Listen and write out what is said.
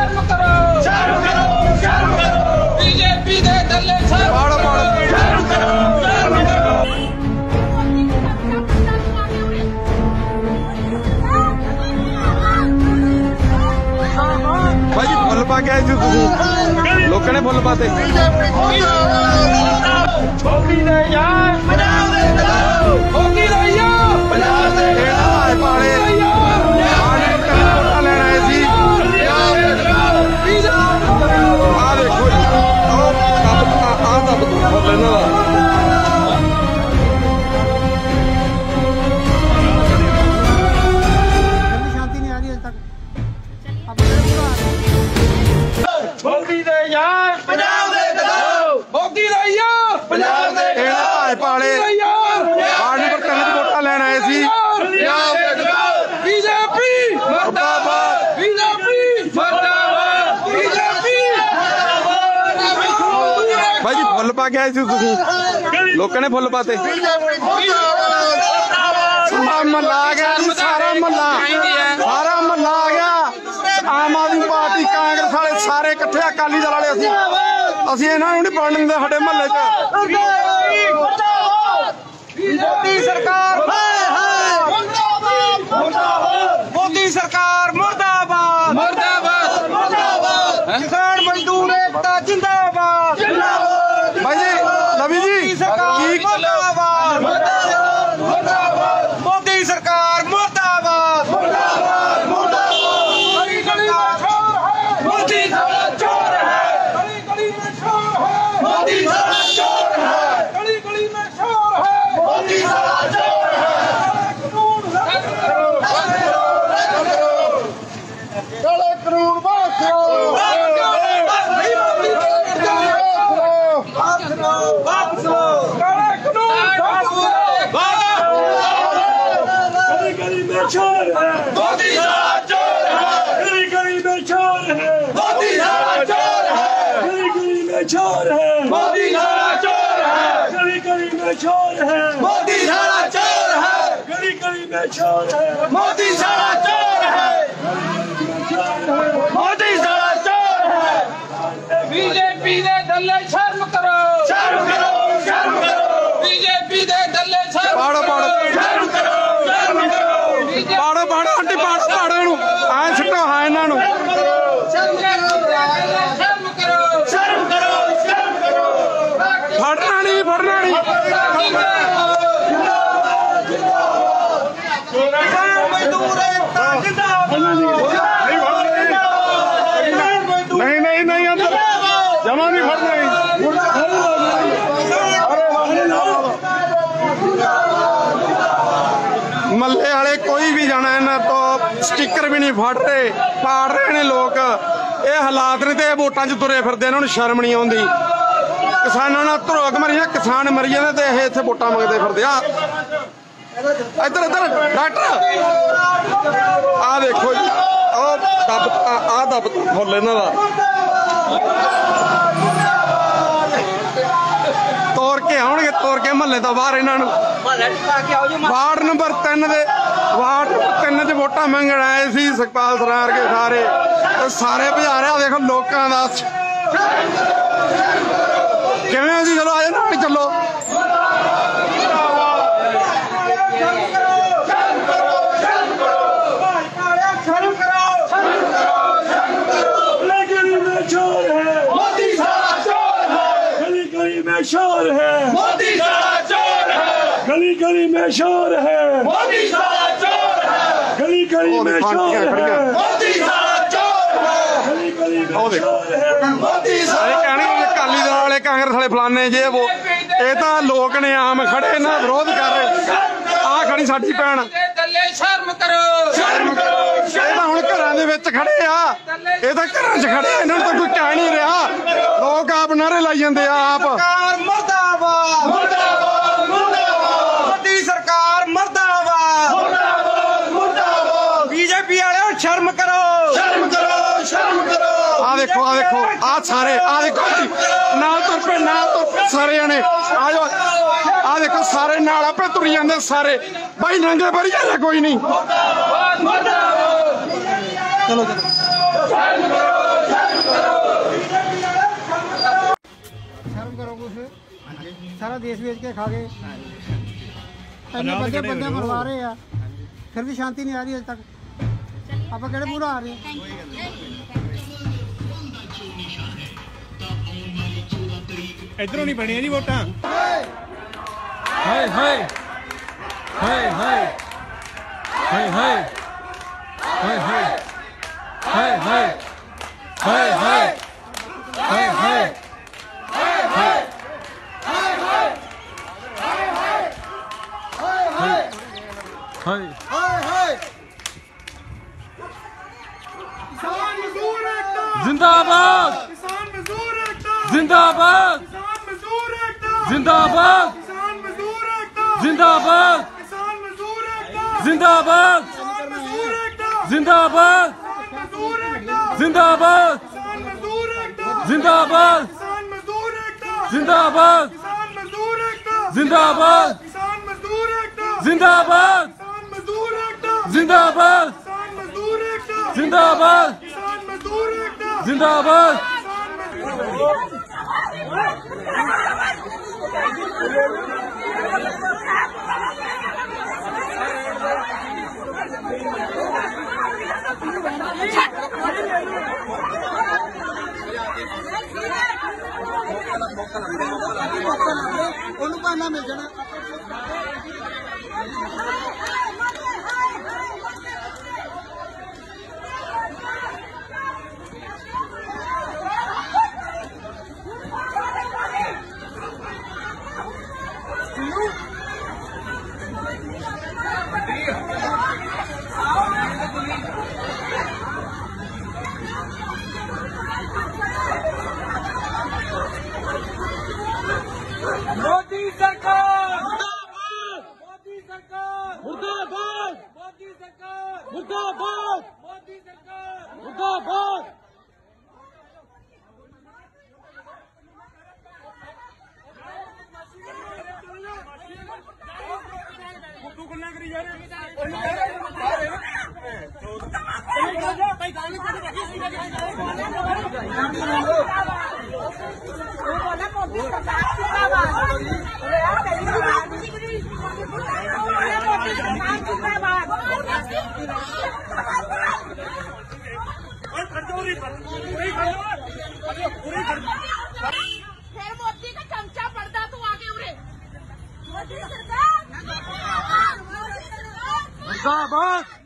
शर्म करो, शर्म करो, शर्म करो। बीजेपी दे दल्ले शर्म करो, शर्म करो, शर्म करो। भाई फुल पा के आए थे लोगों ने फुल पाते भाई फुल पा के आए थे लोगों ने फुल पाते महला आ गया सारा महला आ गया आम आदमी पार्टी कांग्रेस वाले सारे इकट्ठे अकाली दल वाले असि इन्हों नहीं पढ़न दिंदे साडे महल्ले च मोदी सरकार मोदी सरकार मुर्दाबाद मुर्दाबाद किसान मजदूर एकता जिंदाबाद भाई जी लवी जी मुर्दाबाद मोदी सरकार मुर्दाबाद मोदी सारा चोर है गली में शोर है मोदी सारा चोर है गली में शोर है मोदी सारा चोर है कानून चोर है मोदी सारा चोर है गली में चोर है मोदी सारा चोर है गली में चोर है मोदी सारा चोर है गली में चोर है मोदी सारा चोर है गली में चोर है मोदी सारा चोर है मोदी सारा चोर है बीजेपी दे दल्ले शर्म करो शर्म करो शर्म करो बीजेपी दे दल्ले शर्म करो शर्म करो शर्म करो पाड़ो पाड़ो आंटी पाड़ो पाड़ो इनू आए छट्टो हाँ इन्हां नू शर्म करो फड़ना नहीं नहीं नहीं अंदर जमा नहीं फड़ना मल्ले वाले कोई भी जाना इन्हां तो स्टिकर भी नहीं फड़ रहे पाड़ रहे ने लोग ये हालात ने तो वोटां च तुरे फिरदे इन्हां नूं शर्म नहीं आउंदी किसानां नाल धरोक मरिया किसान मरी जांदे ते इह इत्थे वोटां मंगदे फिरदे इधर इधर डॉक्टर आ देखो जी दब फुल इन्हां दा तोड़ के महल्ले तो बाहर इन्हां नूं वार्ड नंबर 3 च वोटां मंगण आए सी सुखपाल सरार के सारे भजा रहे देखो लोकां दा किवें जी चलो आए नाल चलो शोर है मोदी सारा चोर है गली में शोर है मोदी सारा चोर है गली में शोर है मोदी सारा चोर है गली में शोर है मोदी सारा अकाली दल वाले कांग्रेस वाले फलाने जे वो ये तो लोग ने आम खड़े ना विरोध कर रहे आ खड़ी साडी भैन शर्म करो शर्म करो हुण घरां दे विच खड़े आ ये तो घरां च खड़े इन्हां नूं कोई कह नहीं रहा लोग आप नारे लाई जांदे आप मुर्दाबाद मुर्दाबाद मुर्दाबाद मोदी सरकार मुर्दाबाद मुर्दाबाद मुर्दाबाद बीजेपी वाले शर्म करो शर्म करो शर्म करो आ देखो आ सारे आ देखो नाल तुर पे सारे जने आ जाओ आ देखो सारे नाल आपे तुरी जांदे सारे भाई नंगे बरी जाने कोई नहीं चलो देश बेच के खा गए, इन्ने बंदे मरवा रहे हैं, फिर भी शांति नहीं आ रही अज तक। आप कहड़े पूरा आ रहे हैं। इधरों नहीं बनी जी वोटा। हाय हाय हाय हाय हाय हाय हाय हाय हाय हाय हाय हाय हाय हाय हाय किसान मजदूर एकता जिंदाबाद, किसान मजदूर एकता जिंदाबाद, किसान मजदूर एकता जिंदाबाद, किसान मजदूर एकता जिंदाबाद, किसान मजदूर एकता जिंदाबाद, किसान मजदूर एकता जिंदाबाद, किसान मजदूर एकता जिंदाबाद, किसान मजदूर एकता जिंदाबाद, किसान मजदूर एकता जिंदाबाद, किसान मजदूर एकता जिंदाबाद, किसान मजदूर एकता जिंदाबाद, किसान मजदूर एकता जिंदाबाद, किसान मजदूर एकता जिंदाबाद, किसान मजदूर एकता जिंदाबाद। मिल जाना मोदी सरकार मोदी सरकार मुर्दाबाद, मोदी सरकार मुर्दाबाद, मोदी सरकार मुर्दाबाद। फिर मोदी का चमचा पड़ता तू आगे उरे मोदी सरकार मुर्दाबाद।